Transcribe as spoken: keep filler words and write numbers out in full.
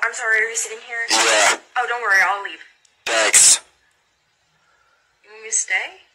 I'm sorry, are you sitting here? Yeah. Oh, don't worry, I'll leave. Thanks. You want me to stay?